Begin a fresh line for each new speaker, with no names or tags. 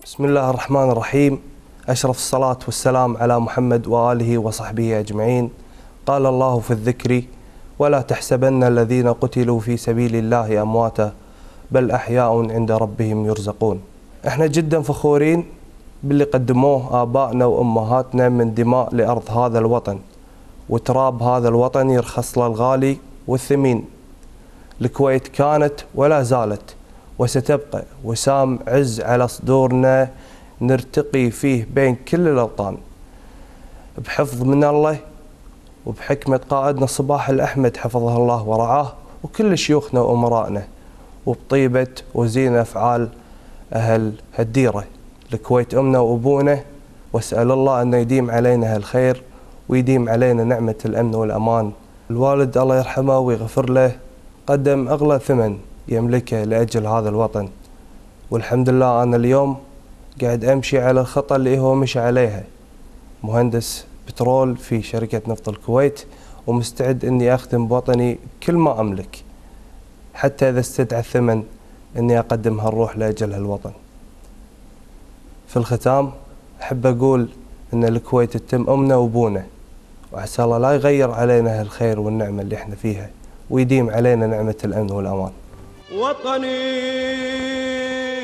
بسم الله الرحمن الرحيم. أشرف الصلاة والسلام على محمد وآله وصحبه أجمعين. قال الله في الذكر: ولا تحسبن الذين قتلوا في سبيل الله أمواتا بل أحياء عند ربهم يرزقون. احنا جدا فخورين باللي قدموه آبائنا وأمهاتنا من دماء لأرض هذا الوطن، وتراب هذا الوطن يرخص له الغالي والثمين. الكويت كانت ولا زالت وستبقى وسام عز على صدورنا نرتقي فيه بين كل الأوطان، بحفظ من الله وبحكمة قائدنا صباح الأحمد حفظه الله ورعاه، وكل شيوخنا وأمرائنا، وبطيبة وزين أفعال أهل هالديرة. الكويت أمنا وأبونا، واسأل الله أن يديم علينا هالخير ويديم علينا نعمة الأمن والأمان. الوالد الله يرحمه ويغفر له قدم أغلى ثمن يملكه لأجل هذا الوطن، والحمد لله أنا اليوم قاعد أمشي على الخطة اللي هو مشى عليها، مهندس بترول في شركة نفط الكويت، ومستعد أني أخدم بوطني كل ما أملك، حتى إذا استدعى الثمن أني أقدم هالروح لأجل هالوطن. في الختام أحب أقول أن الكويت تتم أمنا وأبونا، وعسى الله لا يغير علينا هالخير والنعمة اللي احنا فيها، ويديم علينا نعمة الأمن والأمان.
وطني